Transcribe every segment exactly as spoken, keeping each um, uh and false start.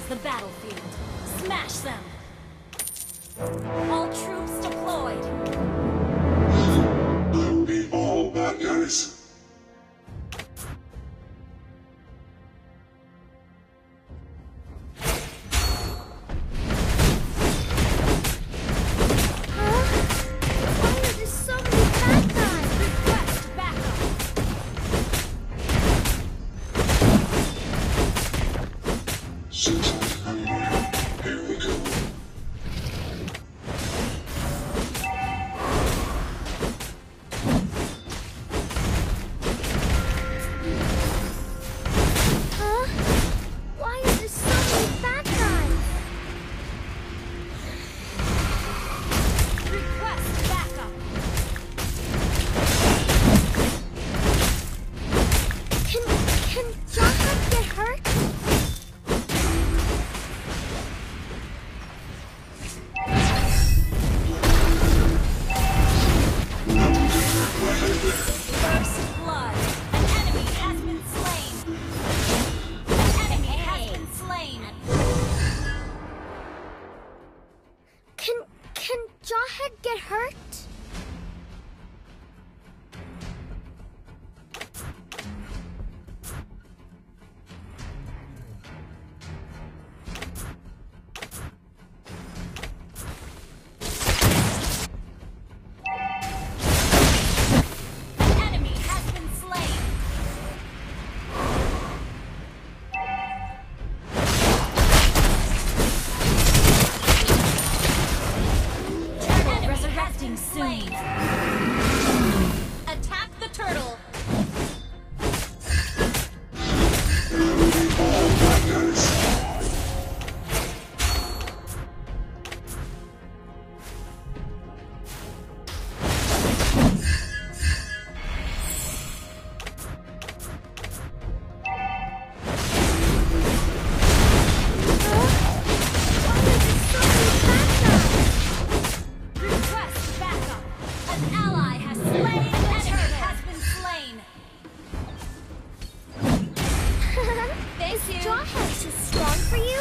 the battlefield. Smash them! All troops deployed! That'll be all bad guys. Attack the turtle! Jawhead too strong for you?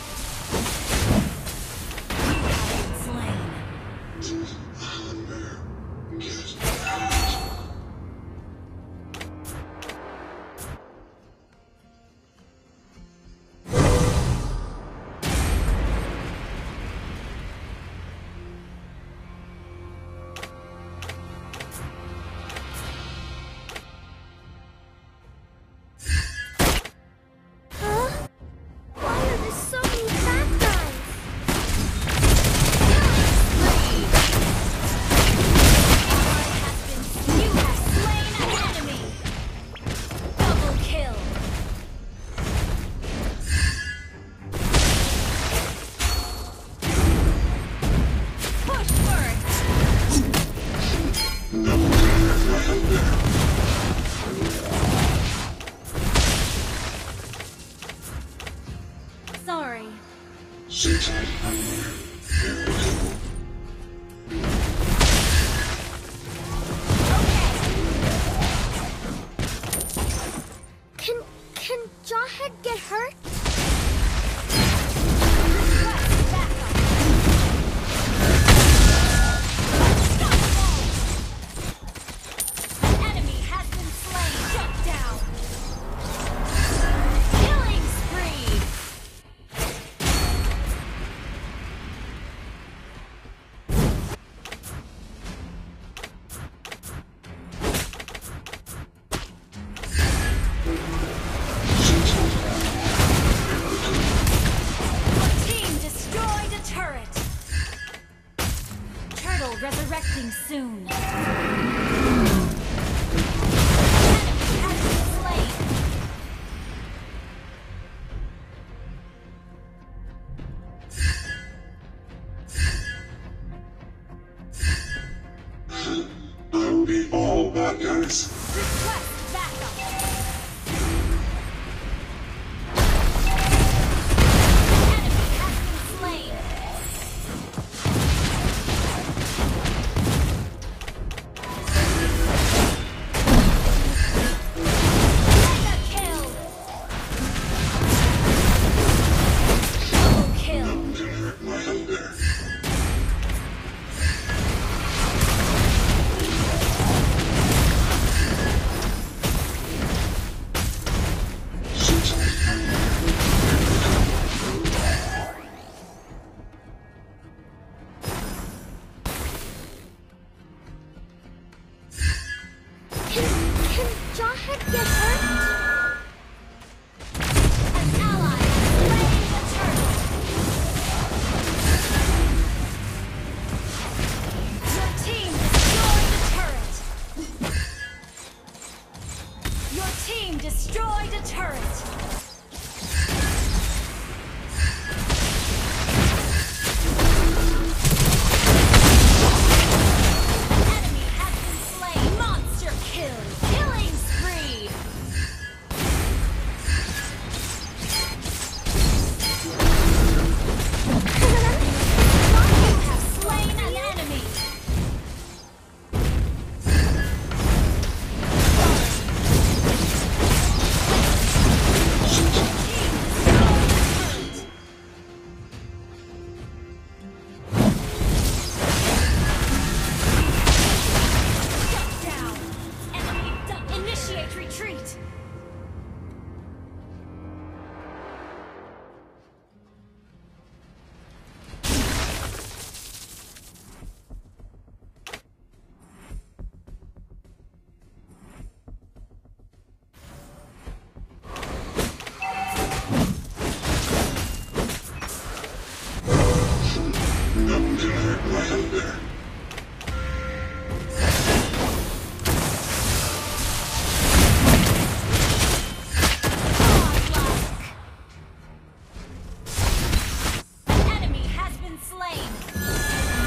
Sorry. Can can Jawhead get hurt? Resurrecting soon. That'll be all bad guys. Request backup. destroyed a turret. Enemy has been slain. Monster kill. Killing spree. You have slain an enemy. Shut down. Enemy du- initiate retreat. Nothing can hurt my hunger. Godlike. An enemy has been slain.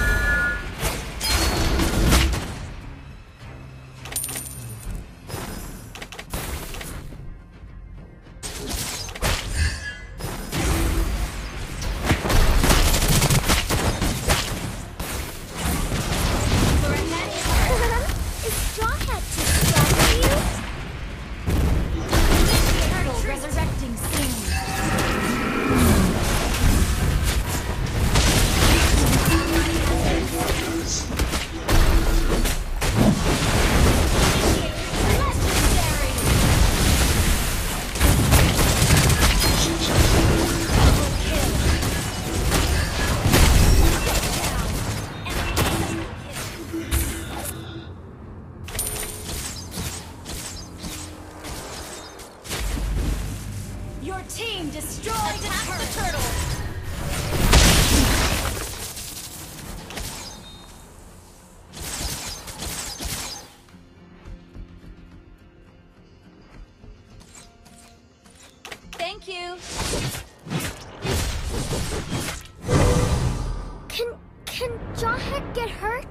For a net Is Straw Hat too strong for you? turtle resurrecting soon. Legendary. Double kill. Shut down. Enemy double kill. Your team destroyed Attack the turtle. Thank you. Can can Jawhead get hurt?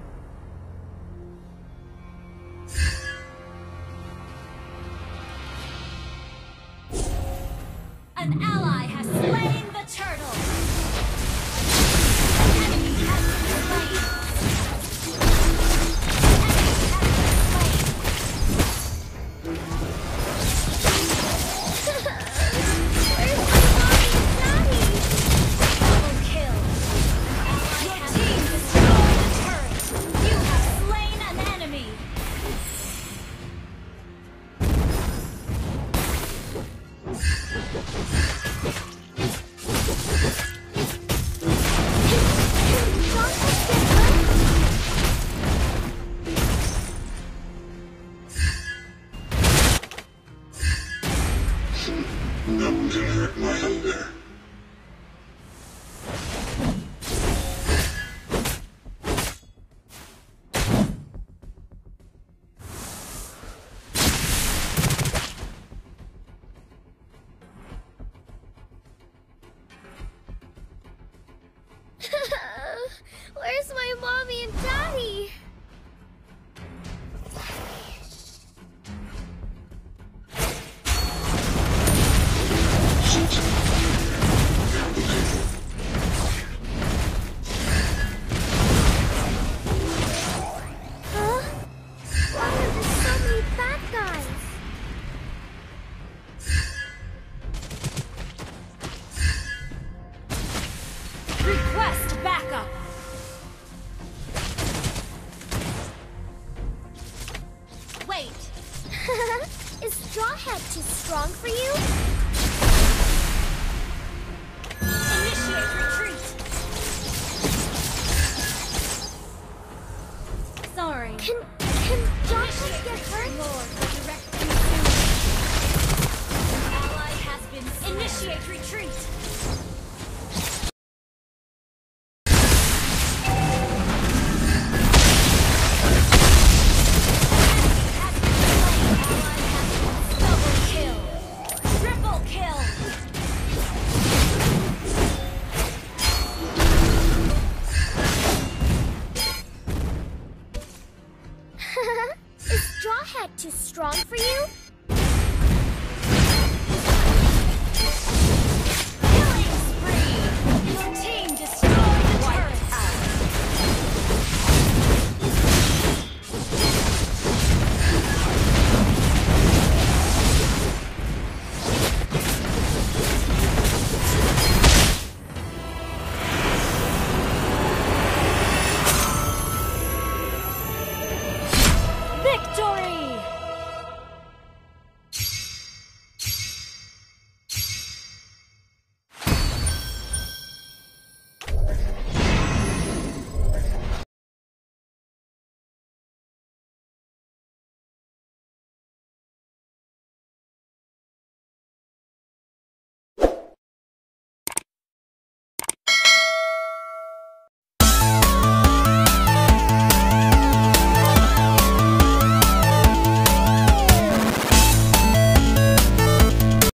An ally has slain the turtle. An enemy has been slain. Where's my mommy and daddy? Double kill. Your team destroyed the turret. You have slain an enemy. Nothing can hurt my hunger. Where's my mommy and daddy? Huh? Why are there so many bad guys? Request backup. Wait. Is Straw Hat too strong for you? Initiate retreat. Sorry. Can can Jawhead get hurt? Lord, resurrecting soon. Ally has been slain. Initiate retreat. Enemy has been slain. Ally has been double that too strong for you?